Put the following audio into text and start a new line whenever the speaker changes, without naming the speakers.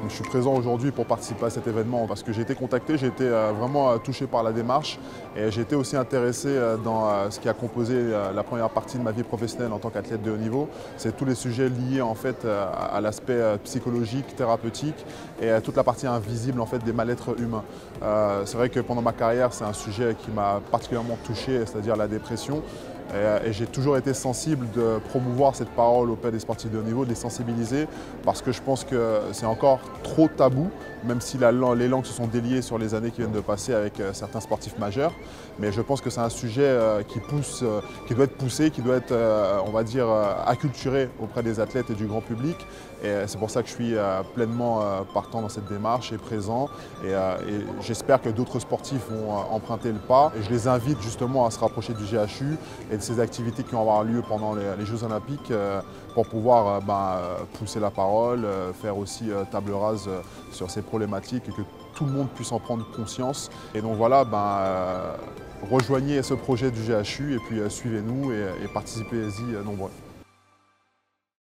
Donc, je suis présent aujourd'hui pour participer à cet événement parce que j'ai été contacté, j'ai été vraiment touché par la démarche et j'ai été aussi intéressé dans ce qui a composé la première partie de ma vie professionnelle en tant qu'athlète de haut niveau. C'est tous les sujets liés en fait à l'aspect psychologique, thérapeutique et à toute la partie invisible en fait des mal-être humains. C'est vrai que pendant ma carrière, c'est un sujet qui m'a particulièrement touché, c'est-à-dire la dépression. Et j'ai toujours été sensible de promouvoir cette parole auprès des sportifs de haut niveau, de les sensibiliser, parce que je pense que c'est encore trop tabou, même si les langues se sont déliées sur les années qui viennent de passer avec certains sportifs majeurs. Mais je pense que c'est un sujet qui doit être poussé, qui doit être, on va dire, acculturé auprès des athlètes et du grand public. Et c'est pour ça que je suis pleinement partant dans cette démarche et présent. Et j'espère que d'autres sportifs vont emprunter le pas. Et je les invite justement à se rapprocher du GHU et de ces activités qui vont avoir lieu pendant les Jeux Olympiques pour pouvoir pousser la parole, faire aussi table rase sur ces problématiques et que tout le monde puisse en prendre conscience. Et donc voilà, rejoignez ce projet du GHU et puis suivez-nous et participez-y nombreux.